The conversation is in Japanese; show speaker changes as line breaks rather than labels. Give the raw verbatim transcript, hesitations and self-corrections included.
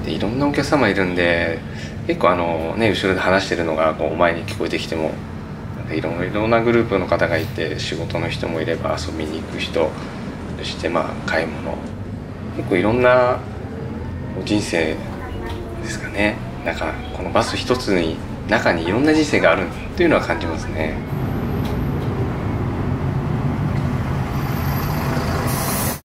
でいろんなお客様いるんで、結構あのね後ろで話してるのがこう前に聞こえてきても、なんかいろいろなグループの方がいて、仕事の人もいれば遊びに行く人、そしてまあ買い物、結構いろんな人生ですかね。なんかこのバス一つに中にいろんな人生があるっていうのは感じますね。